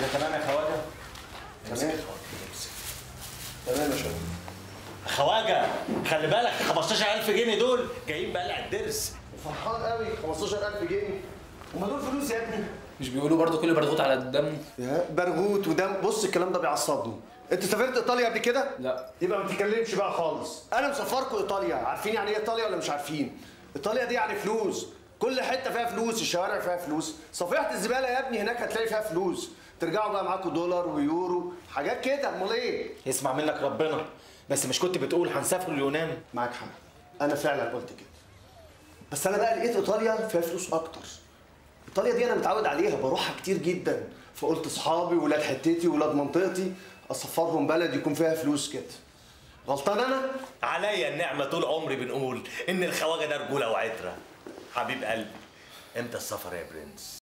تمام يا خواجه؟ تمام تمام يا شباب. خواجه خلي بالك 15000 جنيه دول جايين بقلع الدرس. فرحان قوي 15000 جنيه. هما دول فلوس يا ابني؟ مش بيقولوا برضو كل برغوت على دمه؟ يا برغوت ودم. بص الكلام ده بيعصبني. انت سافرت ايطاليا قبل كده؟ لا. يبقى ما تتكلمش بقى خالص. انا مسافركم ايطاليا، عارفين يعني ايه ايطاليا ولا مش عارفين؟ ايطاليا دي يعني فلوس، كل حته فيها فلوس، الشوارع فيها فلوس، صفيحه الزباله يا ابني هناك هتلاقي فيها فلوس، ترجعوا بقى معاكم دولار ويورو، حاجات كده. امال ايه؟ يسمع منك ربنا، بس مش كنت بتقول هنسافر اليونان؟ معاك حق، انا فعلا قلت كده. بس انا بقى لقيت ايطاليا فيها فلوس اكتر. ايطاليا دي انا متعود عليها، بروحها كتير جدا، فقلت اصحابي ولاد حتتي ولاد منطقتي اسفرهم بلد يكون فيها فلوس كده. غلطان انا؟ عليا النعمه، طول عمري بنقول ان الخواجه ده رجوله وعتره. حبيب قلبي، امتى السفر يا برنس؟